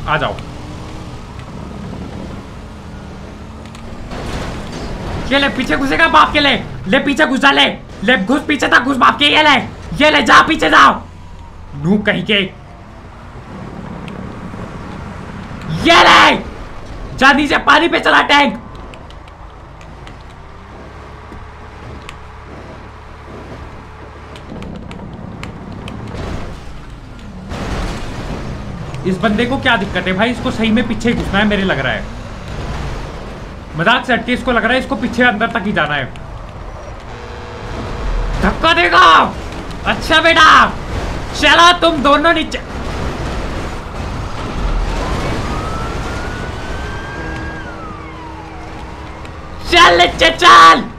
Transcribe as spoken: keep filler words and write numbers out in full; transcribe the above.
आ जाओ। ये ले पीछे घुसेगा बाप के, ले ले पीछे घुस जा, ले ले घुस पीछे तक घुस बाप के, ये ले ये ले जा पीछे जाओ नू कहीं के, ये ले जा नीचे पानी पे चला टैंक। इस बंदे को क्या दिक्कत है भाई, इसको सही में पीछे घुसना है मेरे लग रहा है, मजाक से हटके इसको लग रहा है इसको पीछे अंदर तक ही जाना है। धक्का देगा, अच्छा बेटा चलो तुम दोनों नीचे। चल नीचे चल।